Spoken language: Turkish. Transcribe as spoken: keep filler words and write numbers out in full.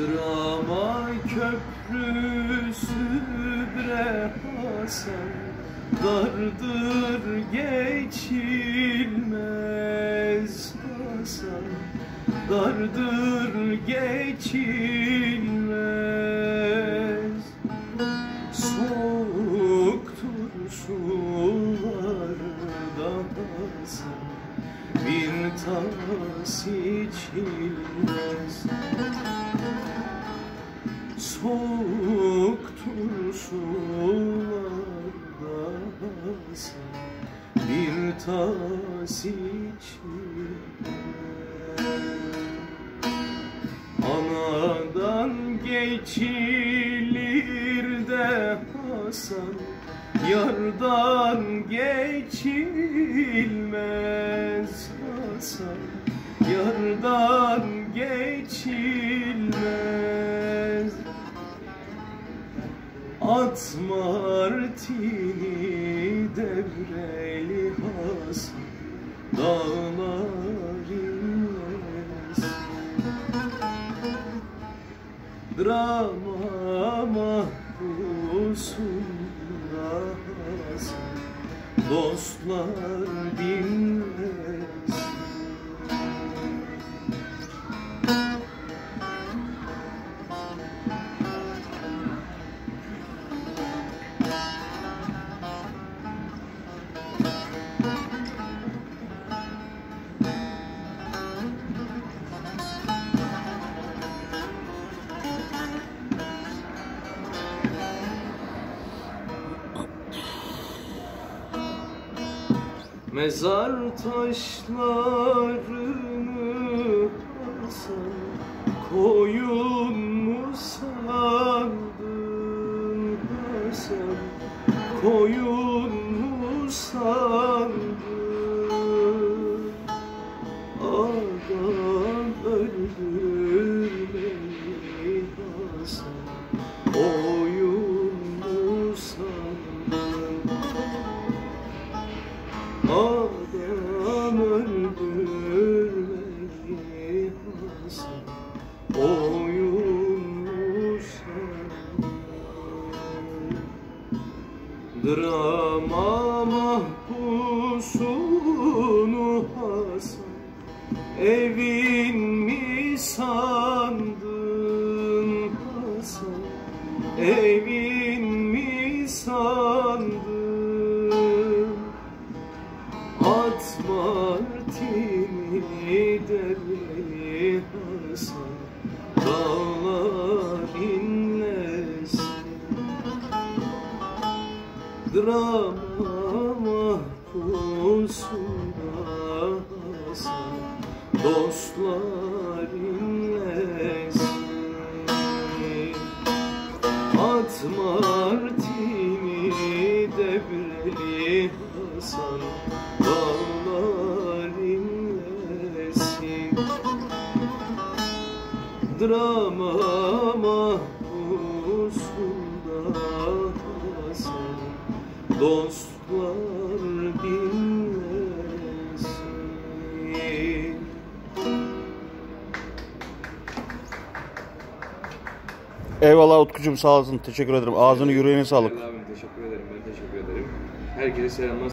Drama köprüsü bre Hasan, dardır geçilmez Hasan, dardır geçilmez. Soğuktur sularda Hasan, bir tas içilmez. Soğuktur sularda Hasan, bir tas içilmez. Anadan geçilir de Hasan, yardan geçilmez Hasan, yardan geçilmez. At martini devreli Hasan, dağlar inmez. Drama mahpusunda Hasan, dostlar dinmez. Mezar taşlarını Hasan, koyun mu sandın Hasan, koyun mu sandın? Adam öldürmeyi Hasan, oyun mu sandın? Adam öldürmeyi Hasan, oyun mu sandın? Drama mahpusunu Hasan, evin mi sandın Hasan, evin mi sandın? At martini devreli Hasan, dağlar inlesin. Drama mahpusunda Hasan, dostlar inlesin. At martini devreli Hasan, dağlar inlesin. Drama mahpusunda Hasan, dostlar dinlesin. Eyvallah Utkucuğum, sağ olasın. Teşekkür ederim. Ağzını yüreğine sağlık. Abim teşekkür ederim. Ben teşekkür ederim. Herkese selamlar.